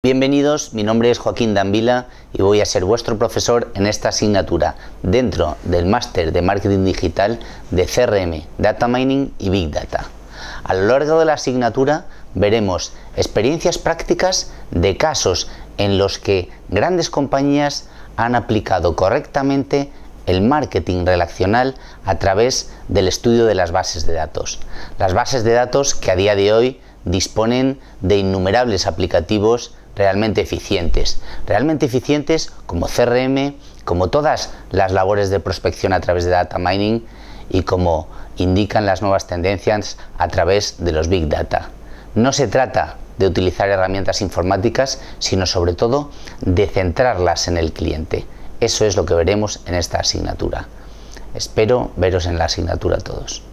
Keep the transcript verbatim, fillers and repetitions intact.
Bienvenidos, mi nombre es Joaquín Danvila y voy a ser vuestro profesor en esta asignatura dentro del máster de Marketing Digital de C R M, Data Mining y Big Data. A lo largo de la asignatura veremos experiencias prácticas de casos en los que grandes compañías han aplicado correctamente el marketing relacional a través del estudio de las bases de datos. Las bases de datos que a día de hoy disponen de innumerables aplicativos realmente eficientes. Realmente eficientes como C R M, como todas las labores de prospección a través de Data Mining y como indican las nuevas tendencias a través de los Big Data. No se trata de utilizar herramientas informáticas, sino sobre todo de centrarlas en el cliente. Eso es lo que veremos en esta asignatura. Espero veros en la asignatura todos.